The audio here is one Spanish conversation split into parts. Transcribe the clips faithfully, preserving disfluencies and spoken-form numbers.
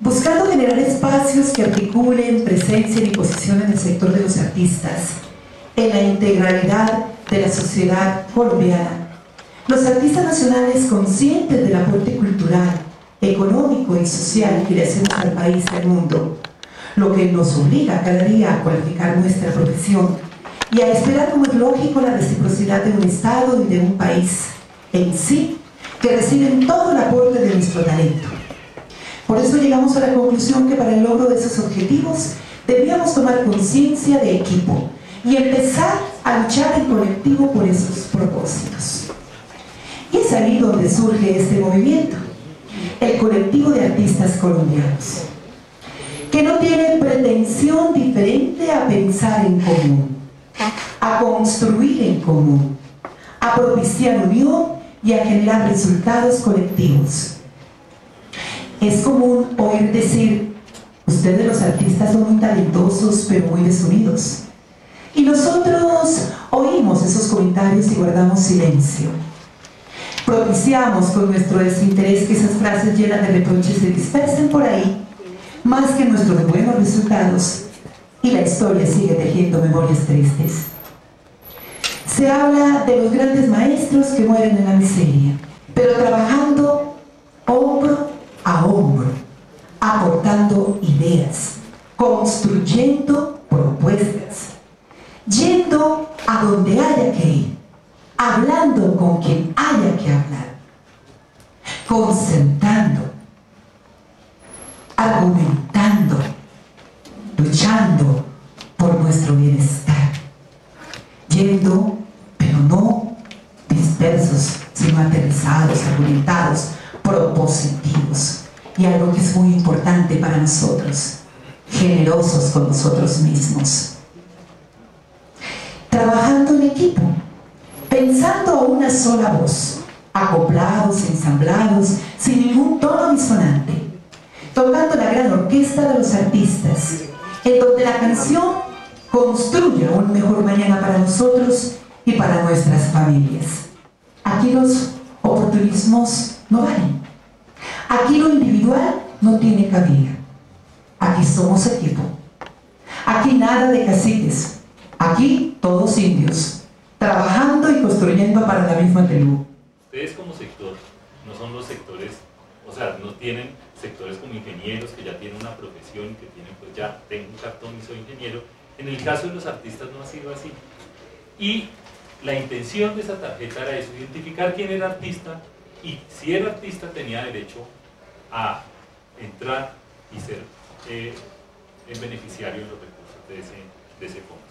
Buscando generar espacios que articulen, presencien y posicionen el sector de los artistas en la integralidad de la sociedad colombiana, los artistas nacionales, conscientes del aporte cultural, económico y social que le hacemos al país y al mundo, lo que nos obliga cada día a cualificar nuestra profesión y a esperar, como es lógico, la reciprocidad de un Estado y de un país en sí, que reciben todo el aporte de nuestro talento. Por eso llegamos a la conclusión que para el logro de esos objetivos debíamos tomar conciencia de equipo y empezar a luchar en colectivo por esos propósitos. Y es ahí donde surge este movimiento, el colectivo de artistas colombianos, que no tiene pretensión diferente a pensar en común, a construir en común, a propiciar unión y a generar resultados colectivos. Es común oír decir: ustedes los artistas son muy talentosos pero muy desunidos. Y nosotros oímos esos comentarios y guardamos silencio. Propiciamos con nuestro desinterés que esas frases llenas de reproches se dispersen por ahí, más que nuestros buenos resultados, y la historia sigue tejiendo memorias tristes. Se habla de los grandes maestros que mueren en la miseria, pero trabajando hombro a hombro, aportando ideas, construyendo propuestas, yendo a donde haya que ir, hablando con quien haya que hablar, concentrando, argumentando, luchando por nuestro bienestar, yendo, pero no dispersos, sino aterrizados, argumentados, propositivos, y algo que es muy importante para nosotros, generosos con nosotros mismos, trabajando en equipo, pensando a una sola voz, acoplados, ensamblados, sin ningún tono disonante, tocando la gran orquesta de los artistas, en donde la canción construya un mejor mañana para nosotros y para nuestras familias. Aquí los oportunismos no valen. Aquí lo individual no tiene cabida. Aquí somos equipo. Aquí nada de caciques. Aquí todos indios, trabajando y construyendo para la misma tribu. Ustedes como sector no son los sectores, o sea, no tienen sectores como ingenieros que ya tienen una profesión, que tienen, pues ya tengo un cartón y soy ingeniero. En el caso de los artistas no ha sido así. Y la intención de esa tarjeta era eso, identificar quién era artista, y si era artista tenía derecho a entrar y ser eh, el beneficiario de los recursos de ese, de ese fondo.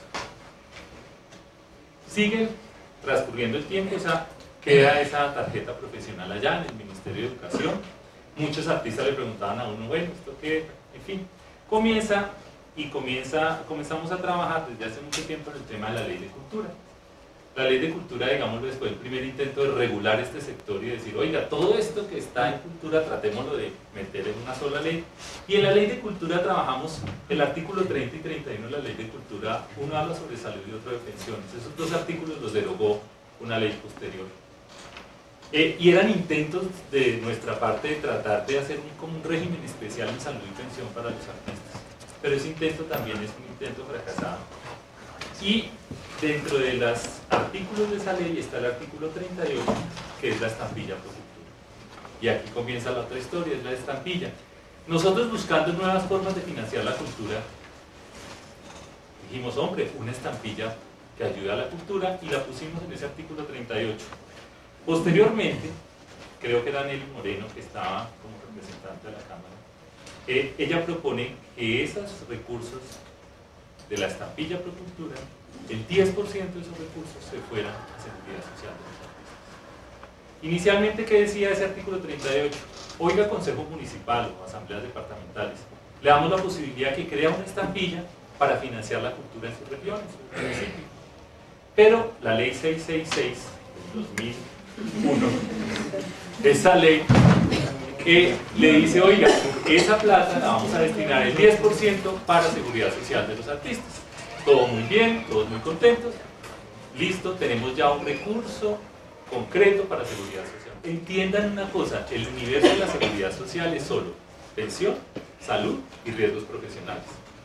Sigue transcurriendo el tiempo, esa, queda esa tarjeta profesional allá en el Ministerio de Educación. Muchos artistas le preguntaban a uno, bueno, ¿esto qué? En fin, comienza y comienza, comenzamos a trabajar desde hace mucho tiempo en el tema de la Ley de Cultura. La Ley de Cultura, digámoslo, después el primer intento de regular este sector y decir, oiga, todo esto que está en cultura tratémoslo de meter en una sola ley. Y en la Ley de Cultura trabajamos el artículo treinta y treinta y uno de la Ley de Cultura, uno habla sobre salud y otro de pensiones. Esos dos artículos los derogó una ley posterior. Eh, y eran intentos de nuestra parte de tratar de hacer un, como un régimen especial en salud y pensión para los artistas. Pero ese intento también es un intento fracasado. Y dentro de los artículos de esa ley está el artículo treinta y ocho, que es la estampilla pro cultura. Y aquí comienza la otra historia, es la estampilla. Nosotros, buscando nuevas formas de financiar la cultura, dijimos, hombre, una estampilla que ayude a la cultura, y la pusimos en ese artículo treinta y ocho. Posteriormente, creo que era Nelly Moreno, que estaba como representante de la Cámara, eh, ella propone que esos recursos de la estampilla pro cultura, el diez por ciento de esos recursos se fueran a seguridad social de los artistas. Inicialmente, ¿qué decía ese artículo treinta y ocho? Oiga, Consejo Municipal o Asambleas Departamentales, le damos la posibilidad que crea una estampilla para financiar la cultura en sus regiones, en su municipio. Pero la ley seiscientos sesenta y seis del dos mil uno, esa ley eh, le dice, oiga, esa plata la vamos a destinar el diez por ciento para seguridad social de los artistas. Todo muy bien, todos muy contentos, listo, tenemos ya un recurso concreto para seguridad social. Entiendan una cosa, el universo de la seguridad social es solo pensión, salud y riesgos profesionales.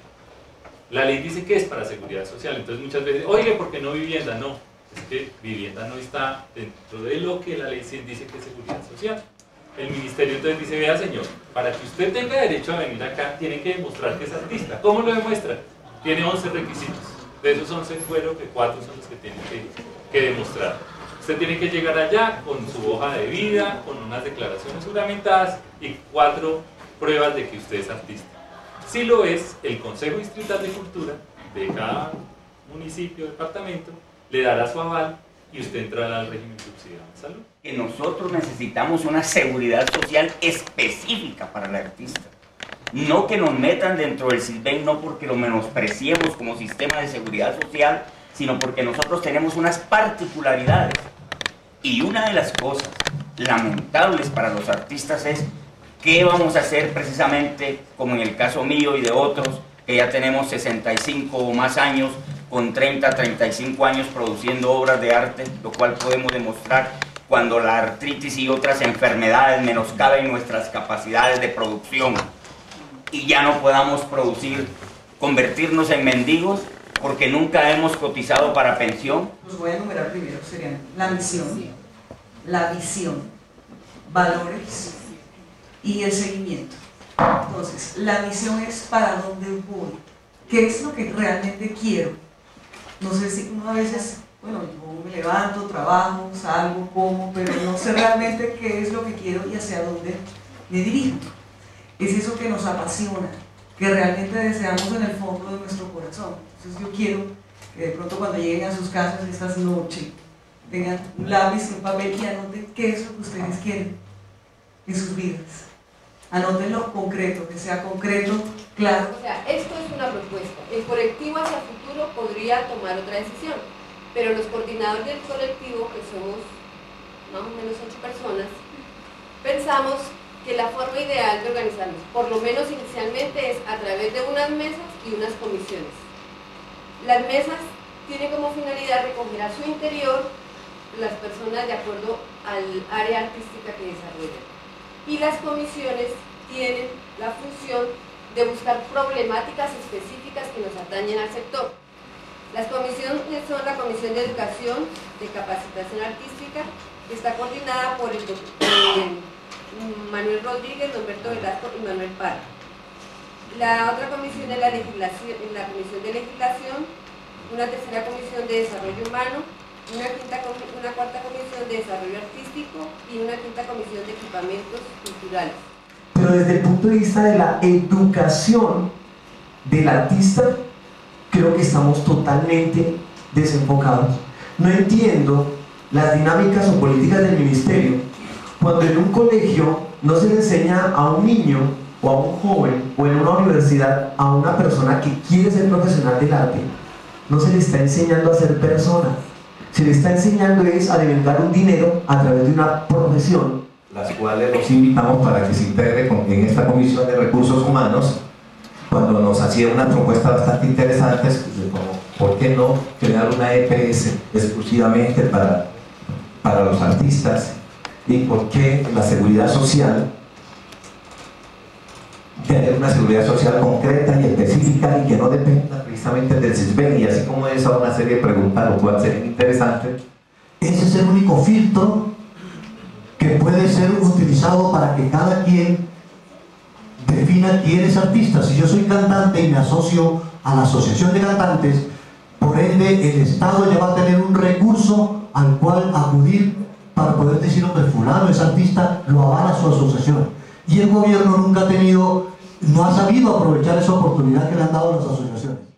La ley dice que es para seguridad social, entonces muchas veces, oye, ¿por qué no vivienda? No, es que vivienda no está dentro de lo que la ley dice que es seguridad social. El ministerio entonces dice, vea señor, para que usted tenga derecho a venir acá, tiene que demostrar que es artista. ¿Cómo lo demuestra? Tiene once requisitos. De esos once, fueron que cuatro son los que tiene que, que demostrar. Usted tiene que llegar allá con su hoja de vida, con unas declaraciones juramentadas y cuatro pruebas de que usted es artista. Si lo es, el Consejo Distrital de Cultura de cada municipio, departamento, le dará su aval y usted entrará al régimen subsidiado de salud. Que nosotros necesitamos una seguridad social específica para el artista. No que nos metan dentro del SISBEN, no porque lo menospreciemos como sistema de seguridad social, sino porque nosotros tenemos unas particularidades. Y una de las cosas lamentables para los artistas es qué vamos a hacer precisamente, como en el caso mío y de otros, que ya tenemos sesenta y cinco o más años, con treinta, treinta y cinco años produciendo obras de arte, lo cual podemos demostrar cuando la artritis y otras enfermedades menoscaben nuestras capacidades de producción y ya no podamos producir, convertirnos en mendigos porque nunca hemos cotizado para pensión. Los voy a enumerar primero, serían la misión, la visión, valores y el seguimiento. Entonces, la misión es para dónde voy, qué es lo que realmente quiero. No sé si uno a veces, bueno, yo me levanto, trabajo, salgo, como, pero no sé realmente qué es lo que quiero y hacia dónde me dirijo. Es eso que nos apasiona, que realmente deseamos en el fondo de nuestro corazón. Entonces yo quiero que de pronto cuando lleguen a sus casas esta noche tengan un lápiz y un papel y anoten qué es lo que ustedes quieren en sus vidas. Anótenlo concreto, que sea concreto, claro. O sea, esto es una propuesta. El colectivo hacia el futuro podría tomar otra decisión, pero los coordinadores del colectivo, que somos más o menos ocho personas, pensamos que la forma ideal de organizarnos, por lo menos inicialmente, es a través de unas mesas y unas comisiones. Las mesas tienen como finalidad recoger a su interior las personas de acuerdo al área artística que desarrollan. Y las comisiones tienen la función de buscar problemáticas específicas que nos atañen al sector. Las comisiones son la Comisión de Educación, de Capacitación Artística, que está coordinada por el doctor Manuel Rodríguez, Norberto Velasco y Manuel Parra. La otra comisión es la, legislación, la Comisión de Legislación, una tercera comisión de Desarrollo Humano, una, quinta, una cuarta comisión de Desarrollo Artístico y una quinta comisión de Equipamientos Culturales. Pero desde el punto de vista de la educación del artista, creo que estamos totalmente desenfocados. No entiendo las dinámicas o políticas del ministerio cuando en un colegio no se le enseña a un niño o a un joven o en una universidad a una persona que quiere ser profesional del arte, no se le está enseñando a ser persona, se le está enseñando es a devengar un dinero a través de una profesión. Las cuales los invitamos para que se integre en esta Comisión de Recursos Humanos, cuando nos hacían unas propuestas bastante interesantes, como por qué no crear una E P S exclusivamente para, para los artistas, y por qué la seguridad social, tener una seguridad social concreta y específica y que no dependa precisamente del SISBEN, y así como esa una serie de preguntas lo cual sería interesante. Ese es el único filtro que puede ser utilizado para que cada quien defina quién es artista. Si yo soy cantante y me asocio a la asociación de cantantes, por ende el Estado ya va a tener un recurso al cual acudir para poder decir, hombre, fulano es artista, lo avala su asociación. Y el gobierno nunca ha tenido, no ha sabido aprovechar esa oportunidad que le han dado las asociaciones.